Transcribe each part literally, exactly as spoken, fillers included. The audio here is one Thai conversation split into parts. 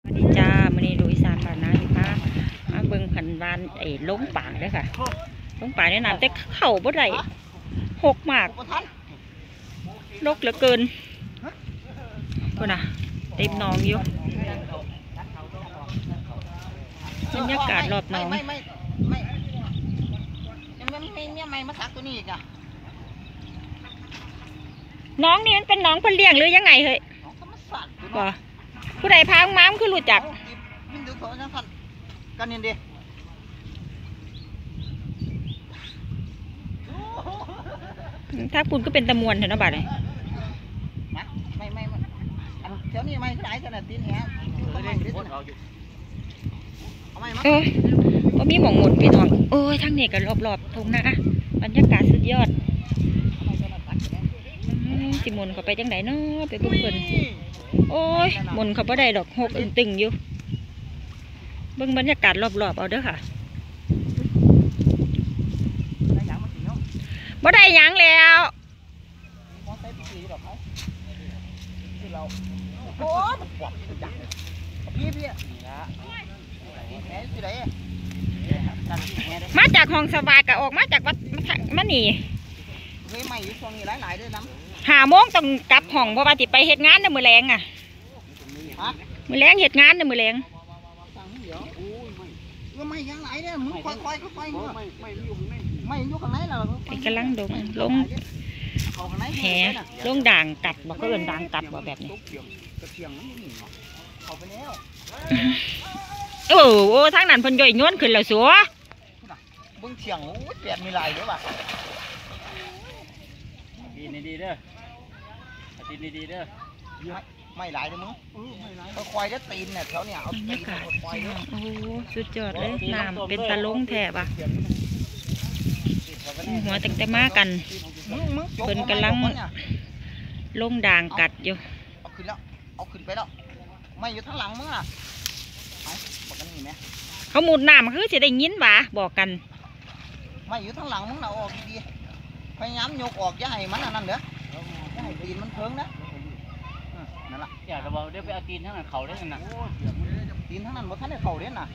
สวัสดีจ้ามื้อนี้ลุยสานบ้านนาอยู่ค่ะมาเบิ่งผันวานไอ้ล้งป่าเด้อค่ะล้งป่าในน้ำแต่เข่าบ่ได้หกมากลกเหลือเกินพุ่นน่ะเต็มหนองอยู่บรรยากาศรอบหนองไม่ไม่ไม่ยังไม่ไม่ไม่ไม่มาทักตัวนี้อีกอ่ะน้องนี่มันเป็นน้องเพิ่นเลี้ยงหรือยังไงเฮ้ยบ่ผู้ใดพาม้ามคือรู้จักยินดูเขาจังซั่นกันนี่ดิถ้าคุณก็เป็นตะมวนเถอะนะบัดนี้ไม่ไม่ไม่เดี๋ยวนี้ไม่ได้ขนาดตีนแหงเออว่ามีหม่องหมดพี่น้องโอ้ยทั้งนี้ก็รอบๆทุ่งนาบรรยากาศสุดยอดสิมนเขาไปจังไหนเนาะไปเบิ่งเพิ่นโอ้ยมนเขาบ่ได้ดอกหกอึ้งตึงอยู่เบิ่งบรรยากาศรอบๆเอาเด้อค่ะบ่ได้หยังแล้วมาจากห้องสวายก็ออกมาจากวัดมานี่หาโมงต้องกลับห้องเพราะว่าติไปเฮ็ดงานในมือแรงอ่ะมือแรงเฮ็ดงานในมือแรงไม่ยังไหนเนี่ยมึงค่อยค่อยค่อยไม่ไม่ยุ่งไม่ไม่ยุ่งข้างไหนเราไปกำลังลงลงแหลงด่างกัดบอกก็เอินด่างกัดบอกแบบนี้โอ้โหทางนั้นเพิ่นย่อยย้วนขึ้นแล้วสัวเบิ่งเฉียงโอ้ยเปลี่ยนมีลายด้วยป่ะดีนี่ดีเด้อดีนี่ดีเด้อไม่ไม่หลายเลยมึงเขาควายได้ตีนเนี่ยแถวเนี่ยเอาตีนควายด้วยโอ้สุดยอดเลยน้ำเป็นตะลงแถบอ่ะหัวตั้งแต่มากันเพิ่นกำลังลงด่างกัดอยู่เอาขึ้นแล้วเอาขึ้นไปแล้วไม่อยู่ทั้งหลังมึงอ่ะเอาบอกกันนี่ไหมเขาหมุดน้ำคือจะได้ยินหวะบอกกันไม่อยู่ทั้งหลังมึงเราออกดีๆพยายามยกออกอย่าให้มันนั่นเด้ออย่าให้ตีนมันเพิงนะนั่นแหละอยากจะบอกเดี๋ยวไปเอาตีนทั้งนั้นเขาได้กันนะตีนทั้งนั้นบ่ทันได้เขาเด้น่ะ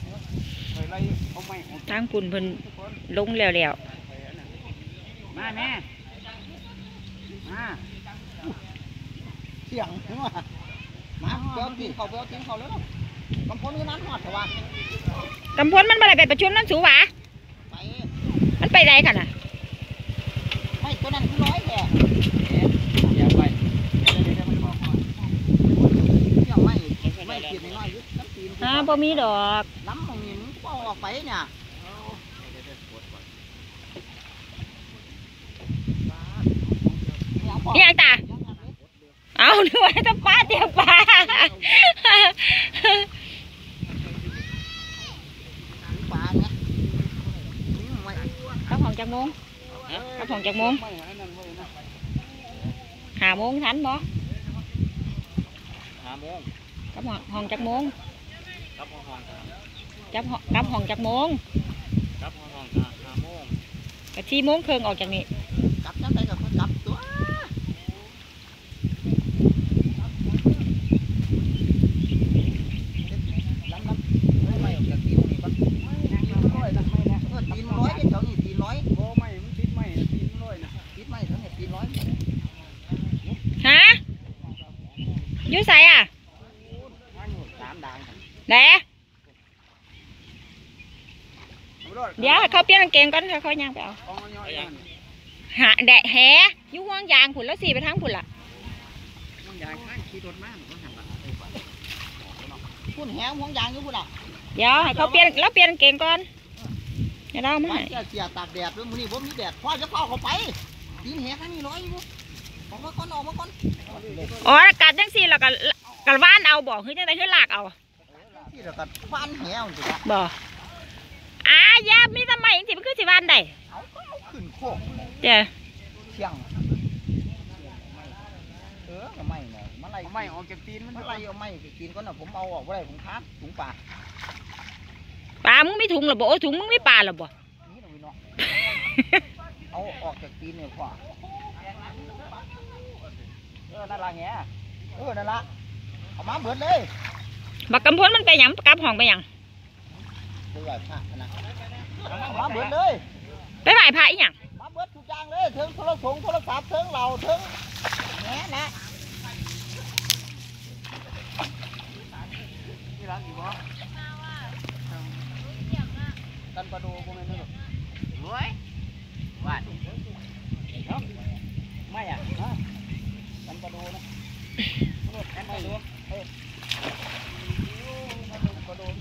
ทางปุ่นเพิ่นลงแล้วแล้วมาแม่มาเสียงหัวมาเดี๋ยวตีนเขาเดี๋ยวตีนเขาแล้วกำพลนี่นั้นหอดแต่ว่ากำพลมันมาอะไรไปประชุมนั่นสูหวะไปมันไปไหนกันอ่ะไม่ตัวนั้นคือร้อยแค่อย่าไปไม่ไม่ตีนน้อยยุดน้ำตีนอ่าบ่มีดอกล้ำตรงนี้มึงก็ออกไปเนี่ยนี่ยังตาเอาหรือว่าจะป้าเตียงปลาปลาเนี่ยกับห้องจักโมงกับห้องจักโมงหาโมงทันบ่หาโมงกับห้องจักโมงกับห้องจับกับห้องจักโมงกับห้องหาโมงกับที่โมงครึ่งออกจากนี้กลับจังไดกับคนกลับตัวฮะยูใส่อ่ะแหนเดี๋ยวเขาเปลี่ยนกางเกงก่อนเขาย่างไปเอาหาแดดแหยุ่งห่วงยางผุนแล้วสี่ไปทั้งผุนละพุ่นแหงห่วงยางอยู่พุ่นอ่ะเดี๋ยวให้เขาเปลี่ยนแล้วเปลี่ยนกางเกงก่อนเดี๋ยวเราไม่เสียตากแดดด้วยมือนี่ผมมีแดดพ่อจะเข้าเขาไปตีนแหข้างนี้ร้อยอยู่ออกมาก่อนออกมาก่อนอ๋อกัดจังสี่แล้วก็กัดว่านเอาบอกคือจังไดคือหลากเอาที่เรากัดว่านแหวสิครับบ่อ่ะยามีทำไมจริงมันคือสิว่านได้เอาก็เอาขึ้นโคกเจ้เชียงเออก็ไม่เนี่ยมันไรไม่ออกจากตีนมันไรเอาไม่ตีนก็น่ะผมเอาออกไว้ผมคับถุงปลาปลามึงไม่ถุงหรอบ่โอ้ถุงมึงไม่ปลาหรอบ่เอาออกจากตีนเนี่ยพ่อเออนั่นละเงี้ยเออนั่นละเอามาเบิดเลยบักกำพ้นมันไปหยังกลับห้องไปหยังไปไหว้พระนะมาเบิดเลยไปไหว้พระอีหยังมาเบิดทุกอย่างเลยถึงโทรศัพท์โทรศัพท์ถึงเราถึงแหน่นะนี่ร้านอีกบ่กันปลาดูบ่แม่นเด้อรวยว่าดิไม่อ่ะกันปลาดูนะกันปลาดูเอ้ยกันปลาดู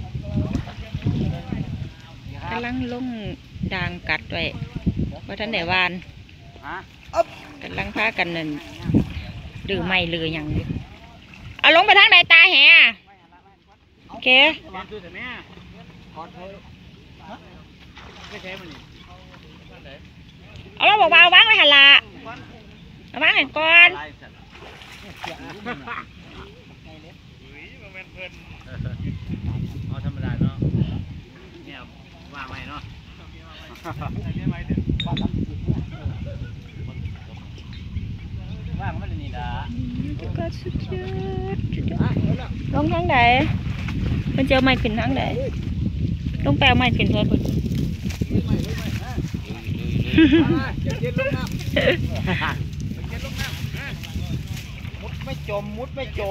กำลังลงด่างกัดไว้ว่าท่านไหนวานกำลังพากันนั่นดื้อไม่เลยอย่างนี้เอาลงไปทางใดตาแห่โอเคเอาเราบอกว่าเอาวางไว้หันละเอาวางให้ก่อนเอาธรรมดาเนาะเนี่ยว่าไม่เนาะว่ามันนี่ดาก็สุดยอดลงทางไหนมันเจอไม้ขึ้นทางไหนลงแปลไม้ขึ้นเพื่อนคุณมุดไม่จมมุดไม่จม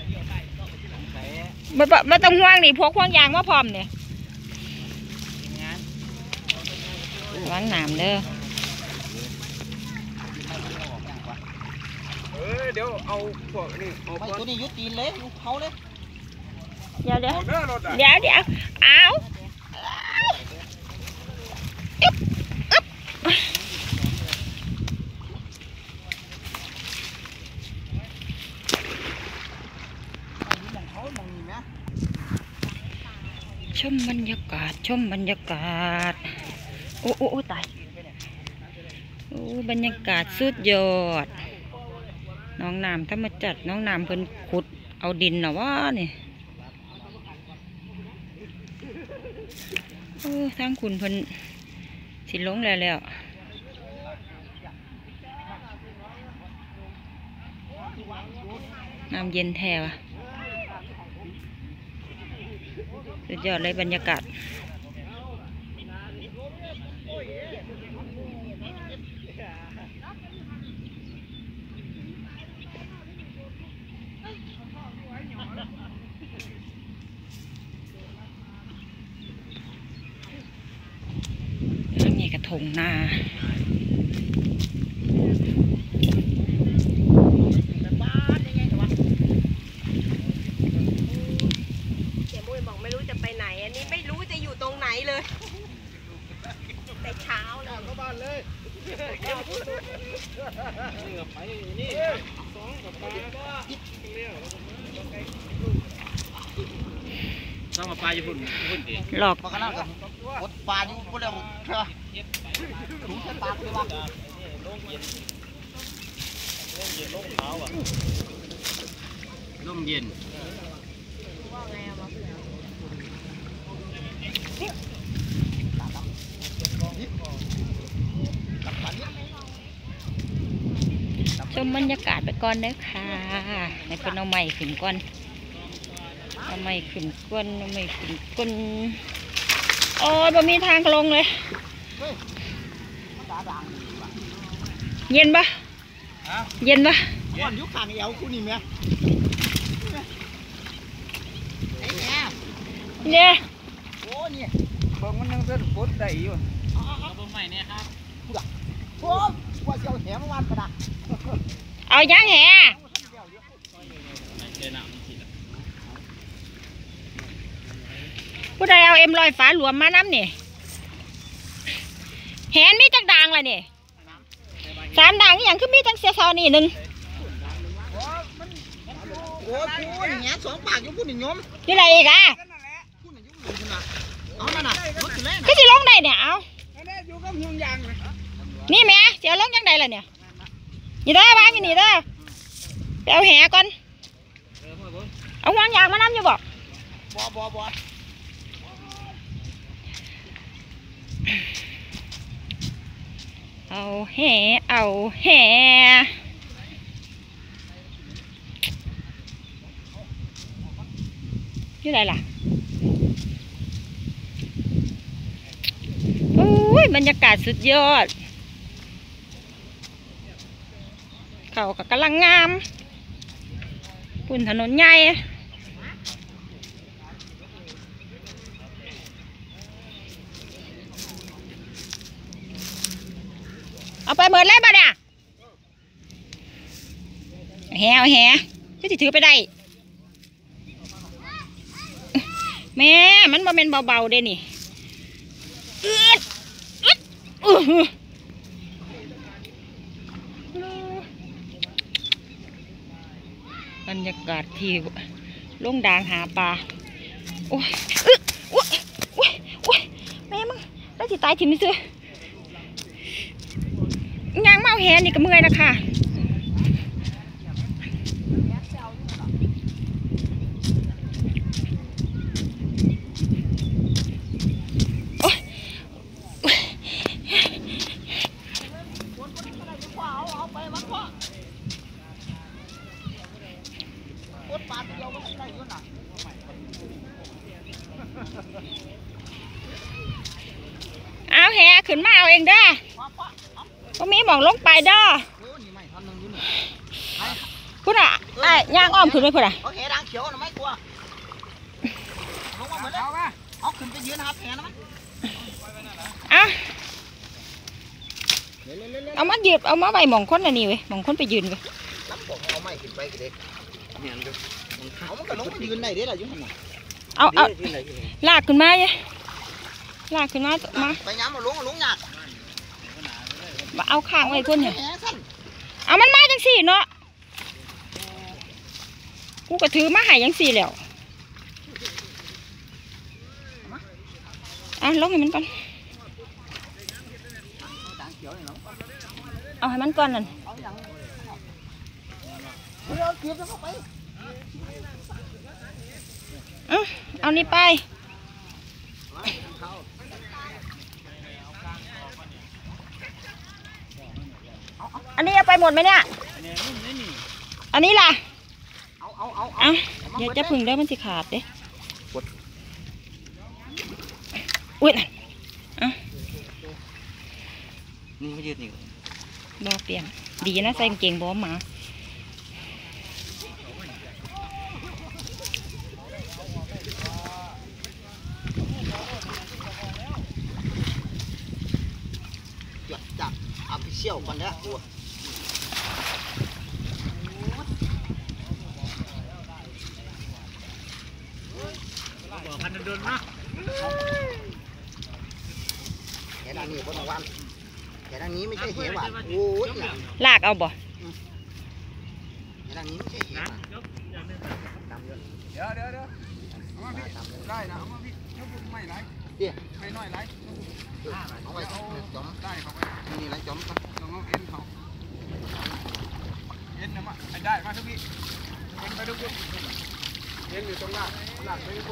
มามาต้องห่วงนี่พวกห่วงยางมาพร้อมเนี่ยวางน้ำเด้อเออเดี๋ยวเอาพวกนี้เอาไม่ตัวนี้ยุดตีนเลยยุดเขาเลยเดี๋ยวเดี๋ยวเด้อรถอ่ะเดี๋ยวเดี๋ยวเอาอึ๊บอึ๊บชมบรรยากาศชมบรรยากาศโอ้โอ้โอ้ตายโอ้บรรยากาศสุดยอดน้องน้ำถ้ามาจัดน้องน้ำเพิ่นขุดเอาดินน่ะว่านี่โอ้ทางคุณเพิ่นสิลงแล้วแล้วน้ำเย็นแท้ว่ะสุดยอดเลยบรรยากาศทางนี้กระทงนาไม่รู้จะไปไหนอันนี้ไม่รู้จะอยู่ตรงไหนเลยแต่เช้าเลยก็บ้านเลยต้องมาปลาญี่ปุ่นญี่ปุ่นดิหลอกปลากระนั้นกับกดปลาอยู่พวกเราเชื่อถุงใส่ปลาคือว่าร่มเย็นชมบรรยากาศไปก่อนเด้อค่ะให้เป็นเอาไม้ขึ้นก่อนเอาไม้ขึ้นก้นเอาไม้ขึ้นก้นโอ้ยบ่มีทางลงเลยเย็นปะเย็นปะก้อนยุคขางเอวคุณนี่ไหมไอ้เนี่ยเนี่ยโอ้เนี่ยเบิ่งมันยังเป็นฝนได้อยู่เอาเบิ่งใหม่เนี่ยครับโอ้ว่าเสียวแหมวันกระดาษเอายังแหผู้ใดเอาเอ็มลอยฟ้าหลวมมาน้ำนี่แหนมีจักด่างละนี่สามด่างอหย่างคือมีจังเสียซอนี่หนึ่งโอ้คุณแหสองปากอยู่คุณนี่ยมอยู่ไหนอีกอ่ะคุณนี่ยุ่งคุณน่ะเอานั่นน่ะรถถึงแล้วก็สิลงได้เนี่ยเอาอยู่กับห่วงยางเลยนี่แม่เสียลงยังไงล่ะเนี่ยนี่เด้อบ้านอยู่นี่เด้อไปเอาแหก่อนเอาห่วงยางมาน้ำอยู่บอกบ่บ่บ่เอาแหเอาแหอยู่ไหนล่ะโอ้ยบรรยากาศสุดยอดเขาก็กำลังงามปุ่นถนนใหญ่เอาไปเบิดเลยบ่เนี่ยแฮวแฮก็จะถือไปได้แม่มันบ่เป็นเบาๆเด้นี่อึดอึดอื้อหือบรรยากาศที่ลงดางหาปลาโอ้ยอึดโอ้ยโอ้ยโอ้ยแม่มึงแล้วสิตายถิ่มนี่ซื้อยางเมาแหนี่ก็เมื่อยแล้วค่ะเอาแหขึ้นมาเอาเองเด้อก็มีหมองลงไปเด้อคุณอ่ะไอ้ย่างอ้อมขึ้นไปคุณอ่ะเอาแหดังเขียวนะไม่กลัวลงมาเหมือนเดิมเอาขึ้นไปยืนหาแหนะมั้ยอ่ะเอามายืดเอามาใบหมองคนน่ะนี่เว้ยหมองคนไปยืนเว้ยรับบอกเอาไม้ขึ้นไปกันเด็กเนี่ยดูเอามันก็ลงมายืนได้เด้อล่ะอยู่หั่นน่ะเอาเอาลากขึ้นมาเว้ยลากขึ้นมามาไปย้ำมาลงลงยากมาเอาข้างไว้คนเนี่ยแหสั้นเอามันมาจังสี่เนาะกูก็ถือมาให้จังสี่แล้วอ่ะลงให้มันก่อนเอาให้มันก่อนนั่นเอาเก็บเข้าไปอือเอานี่ไปอันนี้เอาไปหมดไหมเนี่ยอันนี้ล่ะเอาเอาเอาเอาเดี๋ยวจะพึ่งได้มันสิขาดเด้อุ้ยนั่นอ่ะนี่ไม่ยืดนี่บอเปลี่ยนดีนะใส่กางเกงบอมาจับจับเอาไปเชี่ยวก่อนนะบอกพันเดินนะแค่ด้านนี้บนวันแค่ด้านนี้ไม่ใช่เหวหวานโอ้ยลากเอาบ่แค่ด้านนี้ไม่ใช่เหวหวานยกอย่างนึงเดี๋ยวเดี๋ยวเดี๋ยวเอามาพี่ได้นะเอามาพี่ยกไม่ไรเดี๋ยวไม่น้อยไรเอาไว้จมได้เขาไปนี่ไรจมลองเอาเอ็นเขาเอ็นนะมาได้มาทุกพี่เอ็นไปทุกคนเอ็นอยู่ตรงหน้าหลังไปทุกคน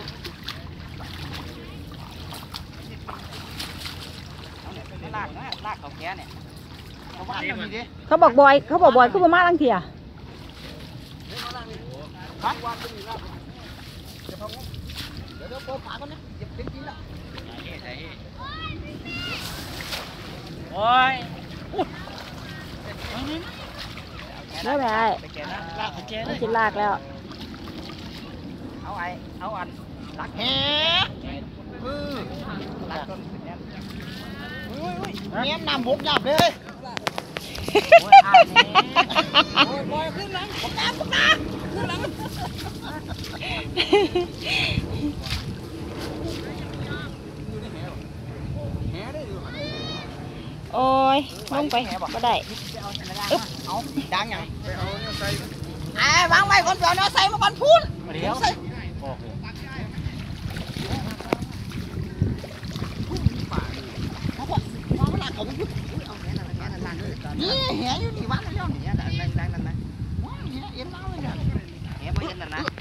ลากนะลากเขาแค่เนี่ยเขาว่าอย่างนี้ดิเขาบอกบอยเขาบอกบอยเขาบอกมาลังเทียฮะว่าเป็นอย่างนี้เดี๋ยวเดี๋ยวเดี๋ยวโป๊ขาก่อนนะเจ็บจริงๆแล้วโอ้ยได้ไหมไปแกนะลากไปแกเลมันยสิลากแล้วเอาไอ้เอาอันลักแหเออลักจนเนี่ยอุ้ยอุ้ยเนี้ยน้ำบกหยาบเลยโอ้ยอ่านนี่โอ้ยบอยขึ้นหลังปากกาปากกาขึ้นหลังโอ้ยลงไปก็ได้อึ๊บเอาดังยังไปเอาเนี่ยใส่ไอ้วางไว้คนเดียวเนาะใส่มาก่อนพูนเดี๋ยวใส่โอ้โหวางหลักเขาพูดเอาแหนั่นแหนั่นนี่แหอยู่นี่วางแล้วนี่ดังดังดังนั่นนะว้าแหเอ็นเล่าเลยเนี่ยแหไม่เอ็นนั่นนะ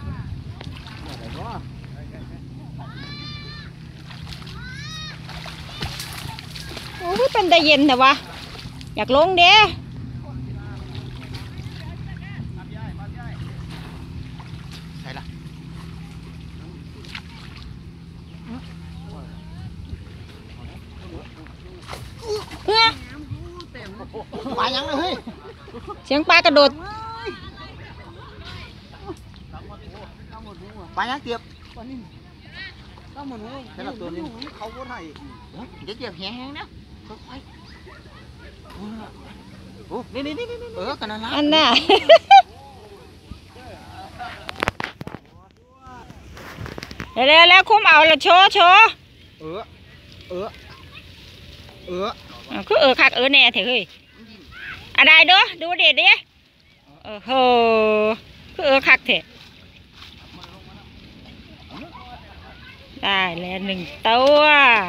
โอ้ยเป็นได้เย็นแต่ว่าอยากลงเด้ใส่ละปลายังเลยเฮ้ยเสียงปลากระโดดปลายังเตียบต้องเหมือนว่าแค่ละตัวนี้เขาก็ไทยเดี๋ยวเตียบแห้งๆนะโอ้นี่นี่นี่นี่เออกันนั่นละอันน่ะ เร็วๆแล้วคุ้มเอาละโชว์โชว์เออเออเอออ่ะคือเออคักเออแน่เถอะเฮ้ยอะไรเด้อดูเด็ดดิเออโหคือเออคักเถอะได้แล้วหนึ่งตัว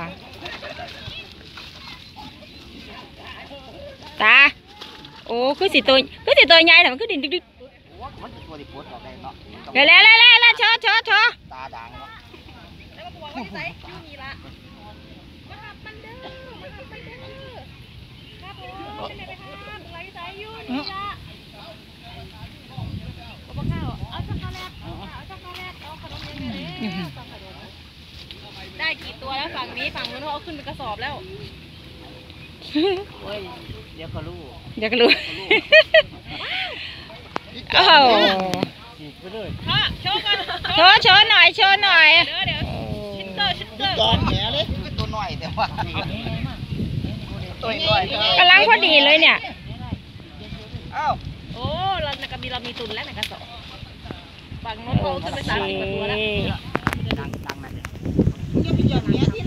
ตาโอ้คือสิตัวคือสิตัวใหญ่แต่มันคือดินดึกมันจะตัวที่ปวดออกได้เนาะๆเร็วๆเร็วๆเร็วๆโชว์โชว์โชว์ตาด่างเนาะแล้วก็บอกว่าจะใส่ยูนี่ละมาหับมันเด้อมาหับมันเด้อครับผมไม่ได้ไปห้ามอะไรใส่ยูนี่ละเอาข้าวเอาช็อกโกแลตเอาช็อกโกแลตเอาขนมเย็นๆเลยได้กี่ตัวแล้วฝั่งนี้ฝั่งนู้นเขาเอาขึ้นเป็นกระสอบแล้วเฮ้ยเดี๋ยวก็รู้อยากรู้โอ้โหฉีกไปเลยพ่อโชว์กันโชว์โชว์หน่อยโชว์หน่อยเดี๋ยวเดี๋ยวชิตเตอร์ชิตเตอร์จอนแหเลยคือตัวหน่อยแต่ว่าตัวหน่อยกำลังพอดีเลยเนี่ยอ้าวโอ้เรากมีเรามีตุนแล้วในกระสอบฝั่งนู้นเขาขึ้นไปสามสิบกว่าตัวแล้วดังดังนั่นจะไปหย่อนเนี้ยที่